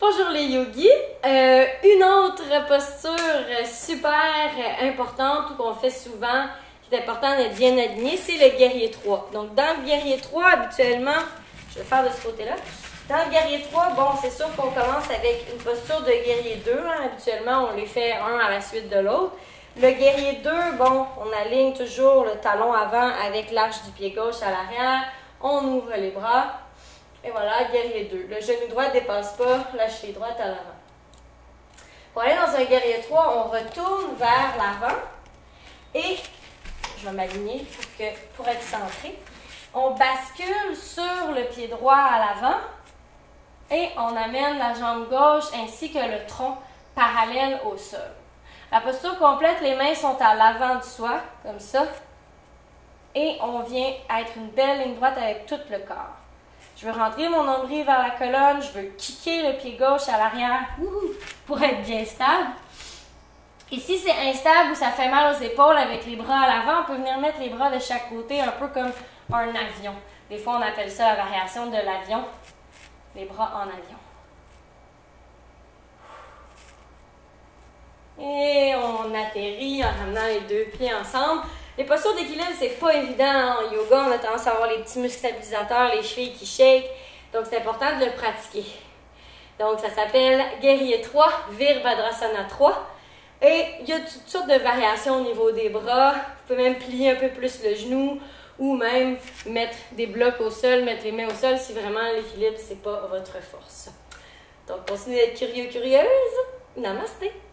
Bonjour les yogis! Une autre posture super importante qu'on fait souvent, qui est important d'être bien aligné, c'est le guerrier 3. Donc dans le guerrier 3, habituellement, je vais faire de ce côté-là. Dans le guerrier 3, bon, c'est sûr qu'on commence avec une posture de guerrier 2. Hein. Habituellement, on les fait un à la suite de l'autre. Le guerrier 2, bon, on aligne toujours le talon avant avec l'arche du pied gauche à l'arrière. On ouvre les bras. Et voilà, guerrier 2. Le genou droit ne dépasse pas la cheville droite à l'avant. Pour aller dans un guerrier 3, on retourne vers l'avant. Et, je vais m'aligner pour être centré. On bascule sur le pied droit à l'avant. Et on amène la jambe gauche ainsi que le tronc parallèle au sol. La posture complète, les mains sont à l'avant de soi, comme ça. Et on vient être une belle ligne droite avec tout le corps. Je veux rentrer mon nombril vers la colonne, je veux kicker le pied gauche à l'arrière pour être bien stable. Et si c'est instable ou ça fait mal aux épaules avec les bras à l'avant, on peut venir mettre les bras de chaque côté, un peu comme un avion. Des fois, on appelle ça la variation de l'avion. Les bras en avion. Et on atterrit en ramenant les deux pieds ensemble. Les postures d'équilibre, c'est pas évident. En yoga, on a tendance à avoir les petits muscles stabilisateurs, les chevilles qui shake. Donc, c'est important de le pratiquer. Donc, ça s'appelle Guerrier 3, Virabhadrasana 3. Et il y a toutes sortes de variations au niveau des bras. Vous pouvez même plier un peu plus le genou ou même mettre des blocs au sol, mettre les mains au sol si vraiment l'équilibre, c'est pas votre force. Donc, continuez d'être curieux, curieuse. Namasté!